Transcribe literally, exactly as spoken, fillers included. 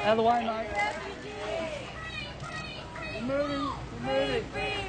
Out of the way, mate. You're moving, you're moving.